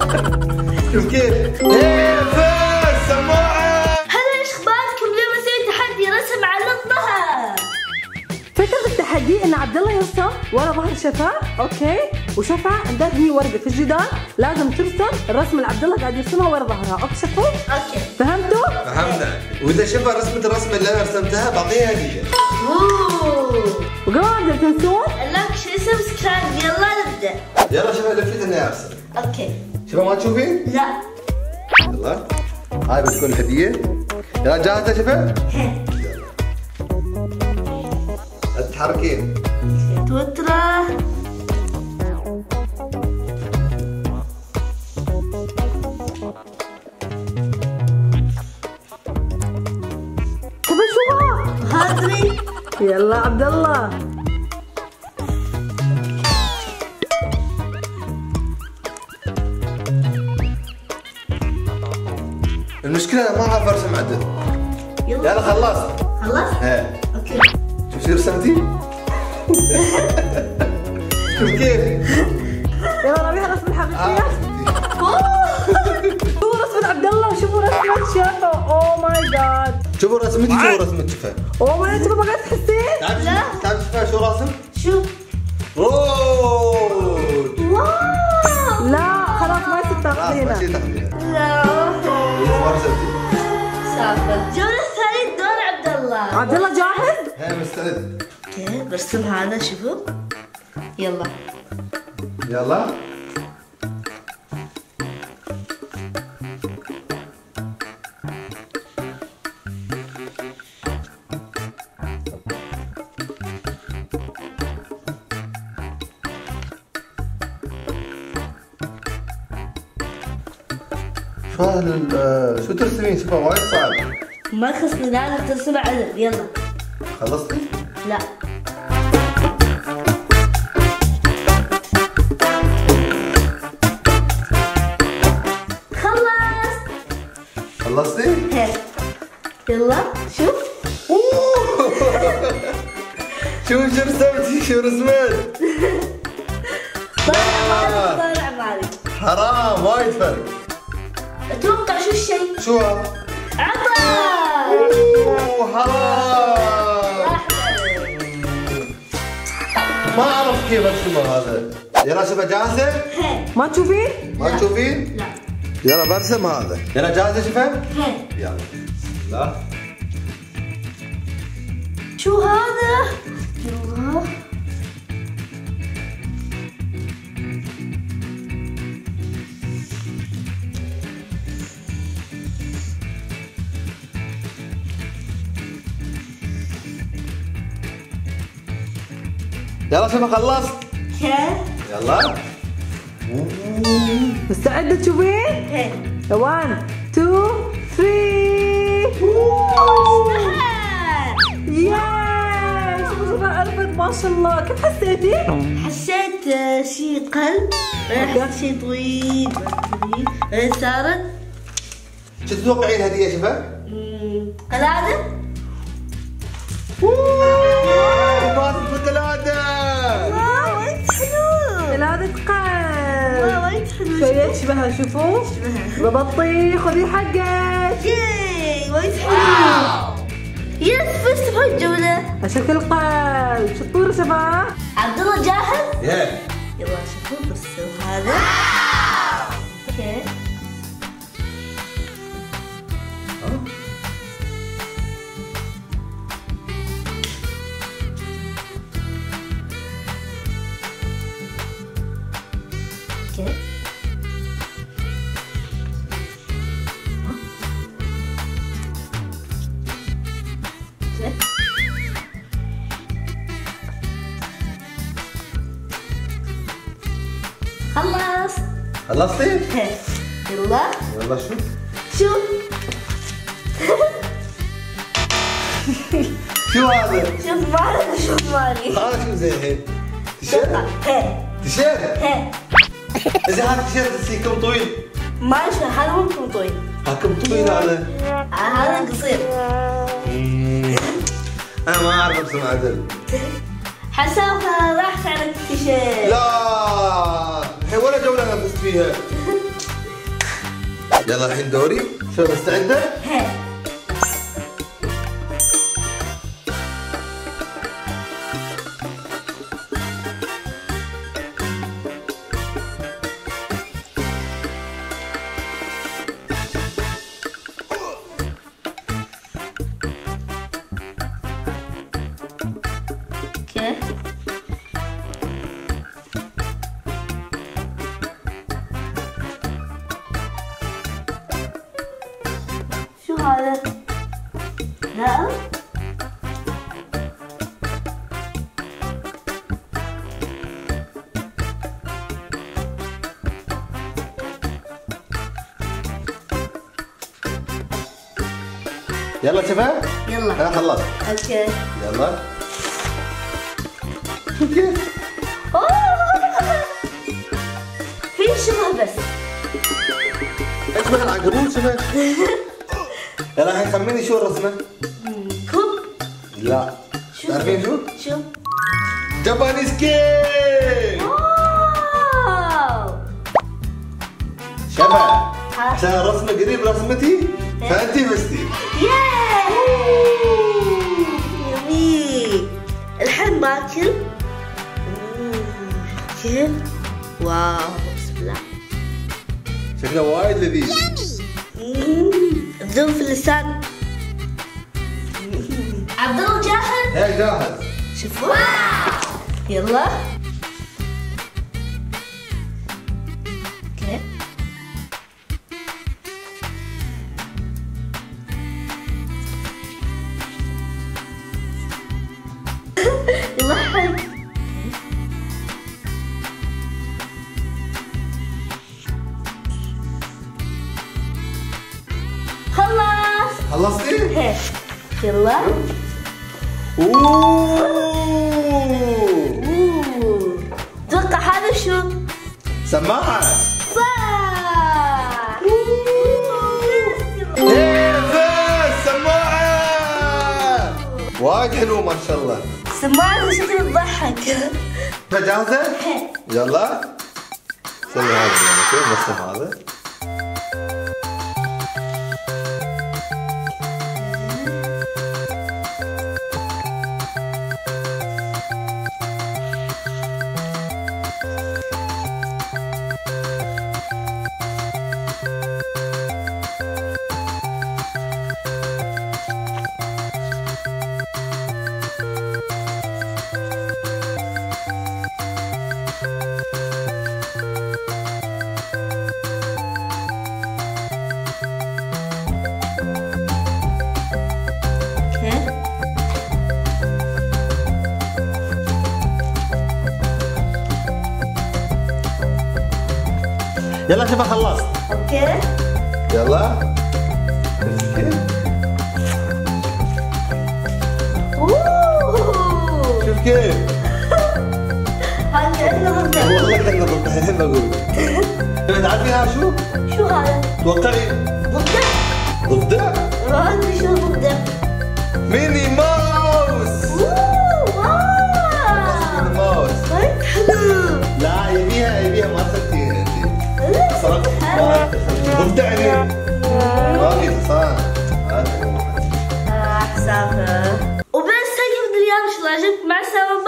شوف كيف. فاز سماعة. هلا ايش اخباركم؟ اليوم اسوي تحدي رسم على الظهر. فكرة التحدي ان عبد الله يرسم ورا ظهر شفا، اوكي؟ وشفا عندها هي ورقة في الجدار لازم ترسم الرسمة اللي عبد الله قاعد يرسمها ورا ظهرها، اوكي شفا؟ اوكي. فهمتوا؟ فهمنا. واذا شفا رسمة الرسمة اللي انا رسمتها بعطيها هدية. وقبل ما نبدا تنسون لايك شير سبسكرايب. يلا نبدا. يلا شفا لفيت اني ارسم. اوكي. شفا ما تشوفين؟ لا. يلا هاي بتكون هدية. يلا جاهزة شفا؟ تتحركين. توترة. شوفوا شو هادري. يلا عبد الله. المشكلة أنا ما أعرف أرسم عدل. يلا خلصت. خلصت؟ إيه. اوكي. شوف شو رسمتي؟ شوف كيف؟ يلا نبيها رسم الحقيقية. شوفوا رسمة عبد الله وشوفوا رسمة شفا، اوه ماي جاد. شوفوا رسمتي، شوفوا رسمة شفا. اوه ماي جاد، ما قاعد تحسين؟ لا. تعرف شفا شو راسم؟ شوف. رود. واو. لا خلاص ما يصير خلاص ما تاخذينها. شي تاخذينها. لا. ما رسمتي. سافر. الجولة الثانية دور عبد الله. عبد الله جاهز؟ هي مستعد. اوكي برسم هذا شوفوا. يلا. يلا. شو هذا شو ترسمين شوفها وايد صعب. ما خصني لازم ترسم عدل. يلا. خلصتي؟ لا. خلصتي؟ هيك. يلا شوف. شوف شو رسمتي، شو رسمت؟ طالع مالك. حرام وايد فرق. اتوقع شو الشيء؟ شو هذا؟ عطا. حرام. ما اعرف كيف ارسمه هذا. يلا شوفها جاهزة؟ هيك. ما تشوفين؟ ما تشوفين؟ لا. يلا برسم هذا. يلا جاهزة شوفها؟ هيك. يلا. لا. شو هذا؟ يلا. يلا شوفها خلصت. هيك. يلا. مستعدة تشوفين؟ هيك. 1 2 3. ياي شوفوا شوفوا عرفت ما شاء الله. كيف حسيتي؟ حسيت شيء قلب، بعدين حسيت شيء طويل، بعدين صارت شو تتوقعين هدية شوفها؟ قلادة. باصت القلادة. وايد حلو. قلادة قلب. وايد حلو. شوية يشبهها شوفوا. ببطيخ خذي حقك. ياي وايد حلو. يس فزت بهالجولة. على شكل قلب. شطورة شباب. عبد الله جاهز؟ يلا. يلا شوفوا بس هذا. اوكي. اوكي. خلص. خلصتي؟ هيك. يلا يلا شوف. شوف. شو هذا؟ شوف مالك شوف مالي. هذا شو زي الحين؟ تيشيرت؟ هيك. تيشيرت؟ هيك. إذا هذا تيشيرت كم طويل؟ ما يشبه هذا ممكن طويل. كم طويل هذا؟ هذا قصير. أنا ما أعرف أرسم عدل. حسافة راح على التيشيرت. لا الحين ولا جولة أنا فزت فيها. يلا الحين دوري. شو مستعدة؟ هي. اوكي. شو هذا؟ لا. يلا شباب. يلا. ها خلصت. اوكي. يلا. شوف كيف؟ أوه. في شبه بس. اشبه العنكبوت شبه. يلا الحين خمني شو الرسمة؟ كوب. لا. تعرفين شو؟ شو؟ جابانيز كيك. واو. شبه. عشان الرسمة قريب رسمتي فأنتي فزتي. يمي. الحين باكل. كيف؟ واو بسم الله. شكله وايد لذيذ. تذوب في اللسان. عبد الله جاهز؟ هي جاهز. شوفوا. يلا. اوكي. يضحك. خلاص. خلصتي؟ هيك. يلا. اوه. توقع هذا شو؟ سماعة. صح. ايه فاز سماعة. وايد حلو ما شاء الله. سماعة شكلها تضحك. جاهزة؟ يلا. سوي هذا يعني كيف الرسم هذا؟ يلا شوف خلصت. اوكي. يلا. شوف كيف؟ هذا كأنه ضفدع. والله كأنه ضفدع الحين بقول. تعرفينها شو؟ شو هذا؟ توقعي. ضفدع؟ ضفدع؟ ما ادري شو ضفدع. ميني ماوس. واو. ميني ماوس. وايد حلو. لا يبيها ما اخذتيها انت. صراحة ضفدع يعني. ما في حصان. حسافة. وبس هيك فيديو اليوم ان شاء الله عجبك. مع السلامة.